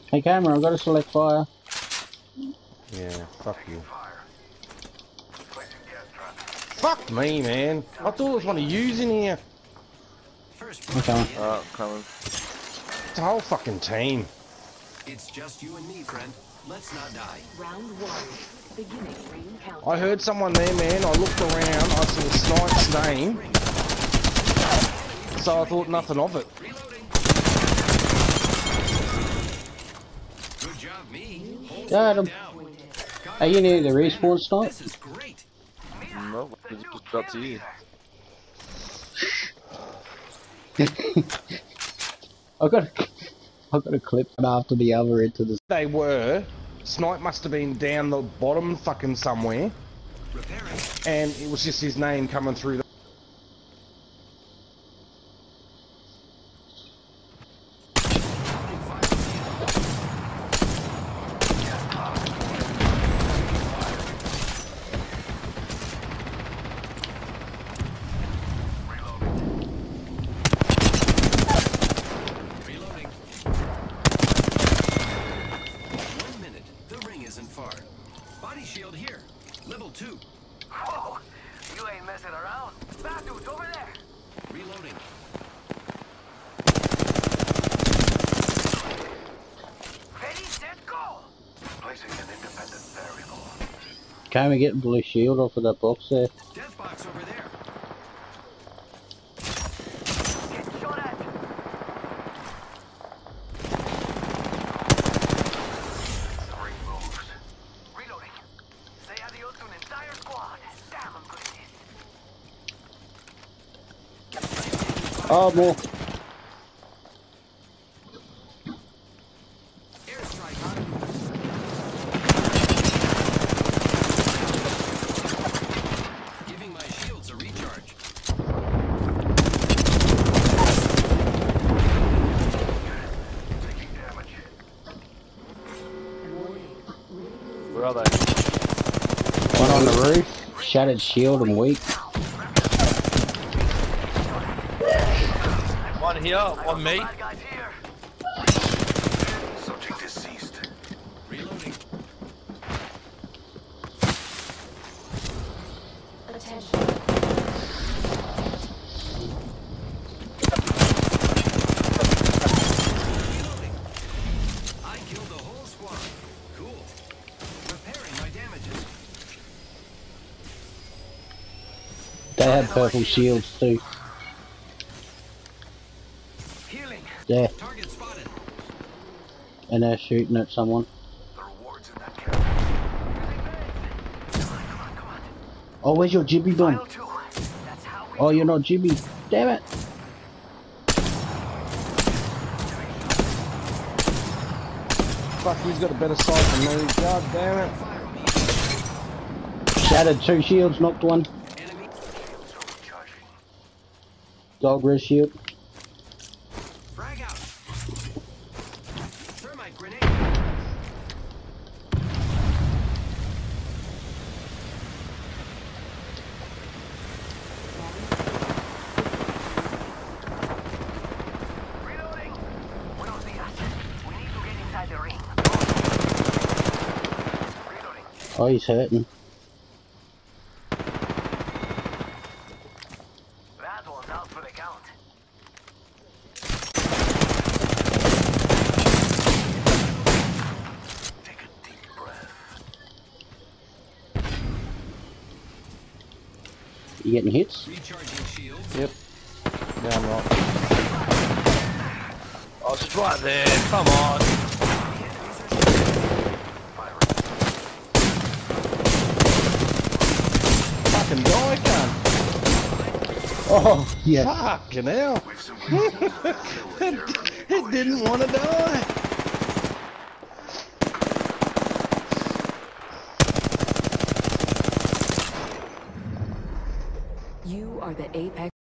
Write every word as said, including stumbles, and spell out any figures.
Hey camera, I've got to select fire. Yeah, fuck you. Fuck me, man. I thought there was one of yous in here. Okay. Oh, coming. It's a whole fucking team. It's just you and me, friend. Let's not die. Round one. Beginning ring countdown. I heard someone there, man. I looked around. I saw Snipe's name. So I thought nothing of it. Good job, me. Got him. Are you near the respawn Snipe? This is great. Nope, it just got to you. I got, I got a clip one after the other into the. They were. Snipe must have been down the bottom fucking somewhere. Repairing. And it was just his name coming through the... Reloading. One minute. The ring isn't far. Body shield here. Level two. Whoa! You ain't messing around. That dude's over there. Reloading. Ready, set, go! Placing an independent variable. Can we get blue shield off of that box there? Death box over there. Get shot at. The ring moves. Reloading. Say adios to an entire squad. Damn, I'm good at this. Oh, more. Airstrike on. Giving my shields a recharge. Taking damage. Where are they? One on the roof. Shattered shield and weak. One here, one me. Bad guys here. Subject deceased. Reloading. Attention. Reloading. I killed the whole squad. Cool. Repairing my damages. They had purple shields too. Healing. There. Target spotted. And they're shooting at someone. The rewards in that camp. Come on, come on, come on. Oh, where's your jibby File gun? two. That's how we Oh, you're not jibby. Damn it. Fuck, he's got a better sight than me. God damn it. Fire on me. Shattered two shields, knocked one. Enemy. shields are recharging. Dog res shield. Frag out. Thermite grenade. Reloading. Buenos dias. We need to get inside the ring. Reloading. Oh, he's hurting. That one's out for the count. Take a deep breath. You getting hits? Recharging shield. Yep. Down right. Oh, it's right there. Come on. Fucking die, cunt. Oh, yes. Fucking hell. it, it didn't want to die. You are the apex.